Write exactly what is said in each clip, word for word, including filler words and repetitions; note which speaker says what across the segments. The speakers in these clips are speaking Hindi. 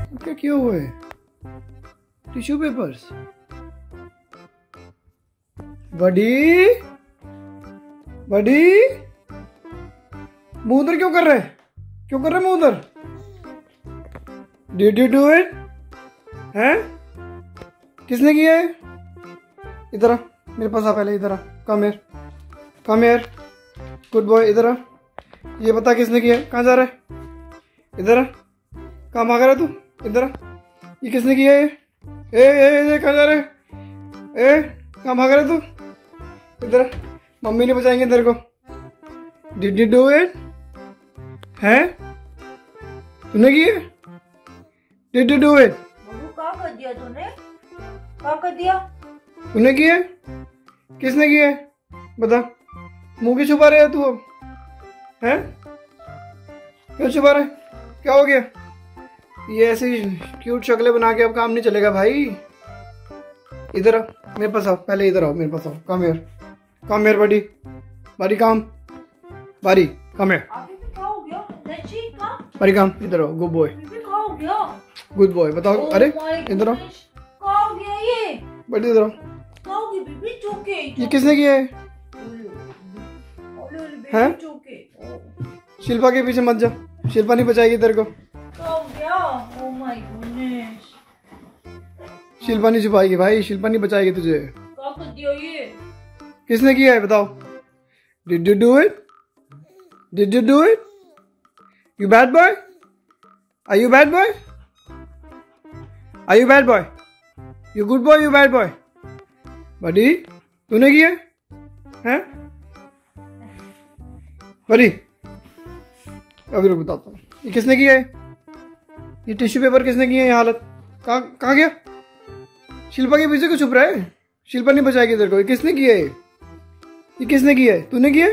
Speaker 1: क्या किया हुआ है? Tissue papers. बडी बडी मुंह उधर क्यों कर रहे क्यों कर रहे मुंह उधर? Did you do it? हैं? किसने किया है? इधर आ, मेरे पास आ पहले। इधर आ, come here come here. Good boy, इधर आ। ये बता किसने किया है? कहाँ जा रहा है? इधर आ। कहाँ भाग रहा है तू? इधर आ। ये किसने किया है? ए ए ए कहाँ जा रहा है? ए कहाँ भाग रहा है तू? इधर आ। मम्मी ने बचाएंगे तेरे को। Did you do it? हैं? तूने किया? Did you do it?
Speaker 2: क्या कर दिया तूने? क्या कर दिया?
Speaker 1: तूने किया? किसने किया? बता। मुंह क्यों छुपा रहे है तू अब? हैं? क्यों छुपा रहे? क्या हो गया? ये ऐसी क्यूट शक्लें बना के अब काम नहीं चलेगा भाई। इधर आ, मेरे पास आओ पहले। इधर आओ, मेरे पास आओ। कम हियर कम हियर बडी बडी कम बारी कम हियर।
Speaker 2: क्या हो गया? नची का?
Speaker 1: बारी कम। इधर आओ। गुड बॉय
Speaker 2: क्या हो गया?
Speaker 1: Good boy. बताओ। अरे इधर आओ
Speaker 2: क्या हो गया ये?
Speaker 1: बड़ी इधर आओ।
Speaker 2: क्या हो गया बेबी? चोके।
Speaker 1: ये किसने किया है? हैं? शिल्पा के पीछे मत जा, शिल्पा नहीं बचाएगी तेरे को।
Speaker 2: क्या हो गया? Oh my goodness.
Speaker 1: शिल्पा नहीं छुपाएगी भाई, शिल्पा नहीं बचाएगी तुझे।
Speaker 2: क्या कर दिया ये?
Speaker 1: किसने किया है बताओ? Did you do it? Did you do it? You bad boy? Are you bad boy? Are you bad boy? You good boy you bad boy? Buddy तूने किया है? बड़ी अभी रुक बताता हूँ। ये किसने किया है? ये टिश्यू पेपर किसने किया है? ये हालत कहाँ कहाँ गया? शिल्पा के पीछे क्यों छुप रहा है? शिल्पा नहीं बचाएगी तेरे को। ये किसने किया है? ये किसने किया है? तूने किया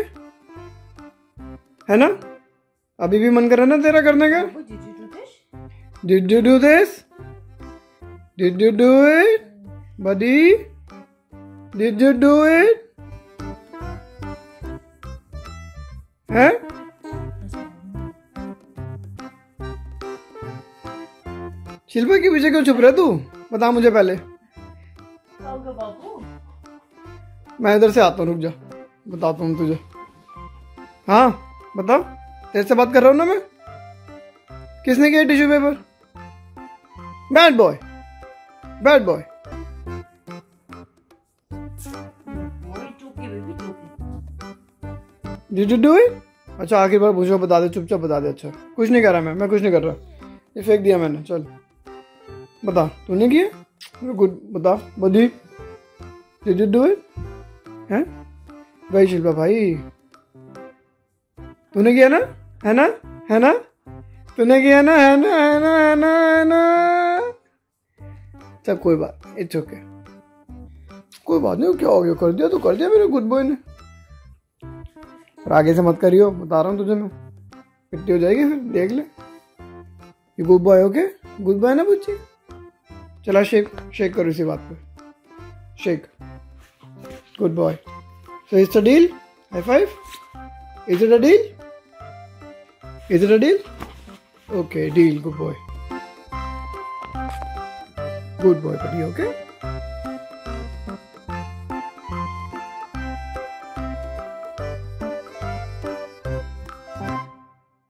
Speaker 1: है ना? अभी भी मन कर रहा है ना तेरा करने का? Did you do this? Did you do it buddy? Did you do it? है? शिल्पा के पीछे क्यों छुप रहा है तू? बता मुझे पहले।
Speaker 2: बाबू
Speaker 1: मैं इधर से आता हूँ, रुक जा, बताता हूँ तुझे। हाँ बता, तेरे से बात कर रहा हूँ ना मैं। किसने किया tissue paper? Bad boy bad boy. Did you do it? अच्छा आखिरी बार पूछो, बता दे, चुपचाप बता दे। अच्छा कुछ नहीं कर रहा मैं मैं कुछ नहीं कर रहा। ये फेंक दिया मैंने। चल बता, तूने किया? गुड बता buddy. Did you do it? हैं भाई शिल्पा भाई, तूने किया ना? है ना? है ना? तूने किया ना? है ना? है ना? है ना? है ना? चल कोई बात, इट्स ओके, कोई बात नहीं। क्या हो गया? कर दिया तो कर दिया मेरे गुड बॉय ने। पर आगे से मत करियो, बता रहा हूँ तुझे मैं। पिट्टी हो जाएगी फिर, देख ले। ये good boy okay? Good boy ना बच्ची? चला शेक शेक करो इसी बात पे। Shake. Good boy. So it's a deal? High five? Is it a deal? Is it a deal? Okay deal. Good boy good boy buddy, okay?